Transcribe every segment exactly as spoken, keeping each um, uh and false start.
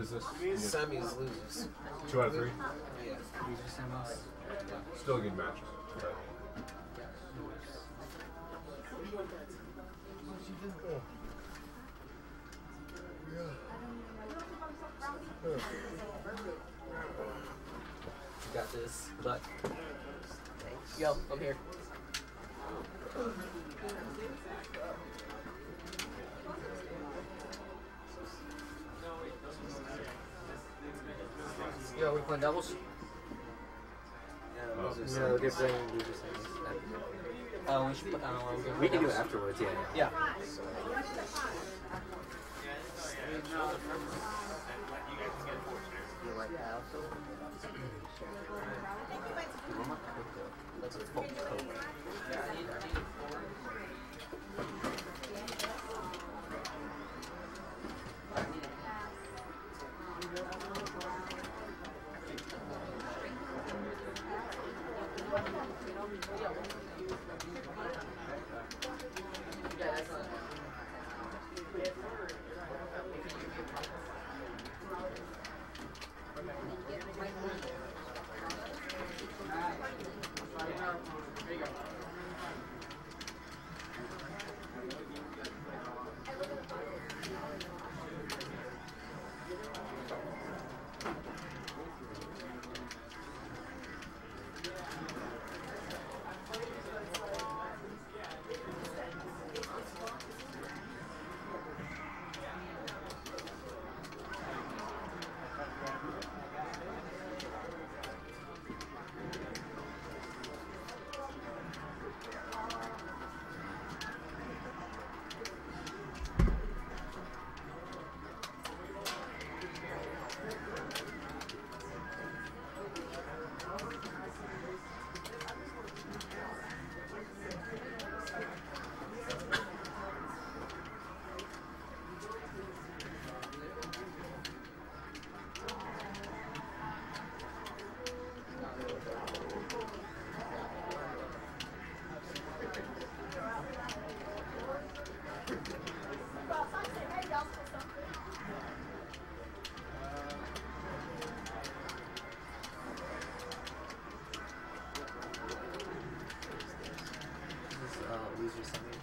is this? Semis loses. Two out of three? Yeah. Loser semis. Still a good match. But. You got this. Good luck. Thanks. Yo, I'm here. Yo, we playing doubles? Oh. No, they're playing losers semis. Uh, we should. Uh, We can do it afterwards, yeah. Yeah. You like that also? That's a full coat. Loser semis.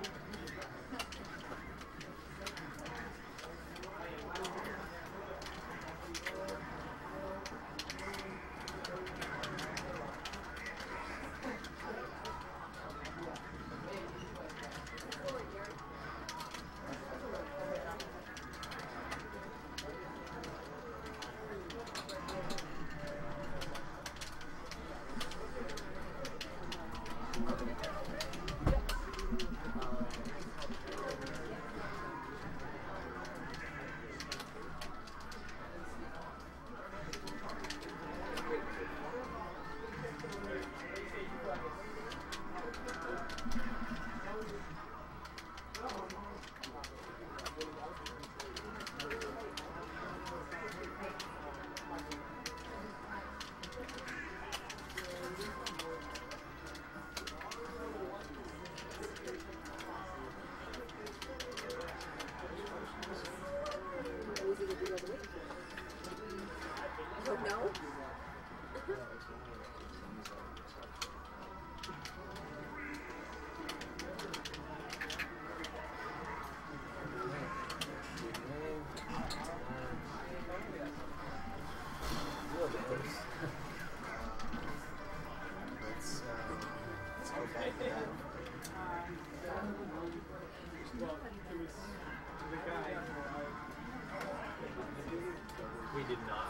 No? We did not.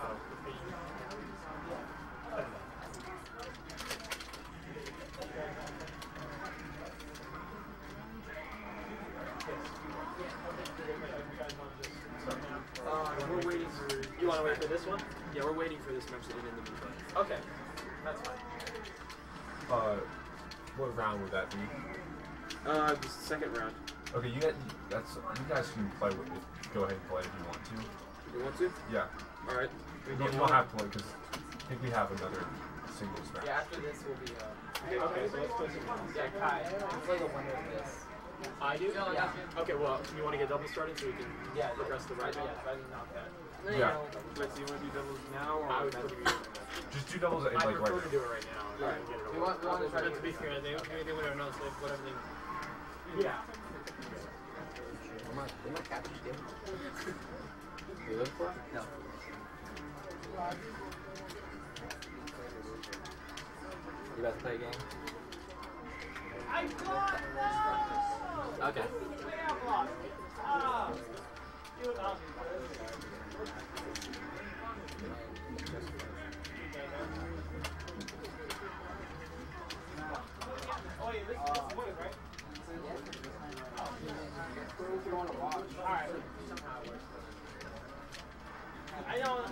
Uh, we're waiting for. You want to wait for this one? Yeah, we're waiting for this match to end in the meantime. Okay, that's fine. Uh, what round would that be? Uh, the second round. Okay, you guys, that's you guys can play with it. Go ahead and play if you want to. You want to? Yeah. All right. You don't, you don't have to play because I think we have another singles match. Yeah, after this will be. Uh, Okay, okay, so let's play some. yeah, Kai. Play the winner of this. I do? Yeah. Okay, well, you want to get double started so we can Yeah, progress the right? Yeah, I didn't knock that. Yeah. Wait, so you want to do doubles now or I would Mathews? Just do doubles at, I like prefer right to now. do it right now. Right. And get it We over. want, we want to try But to to be fair, they maybe they would have known like whatever they. Yeah. What am I, what am I captured game? You live for? No. You about to play a game? Okay. I know. Um,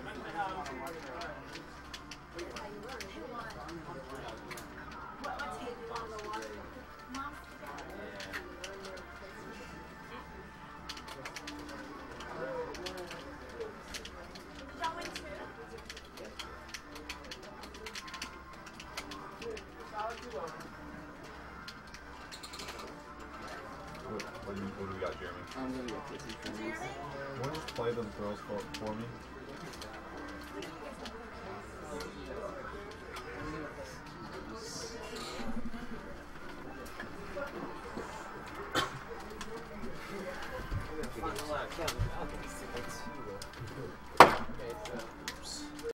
What, what, do you, what do we got, Jeremy? I'm gonna get this. Want to just play those girls for, for me?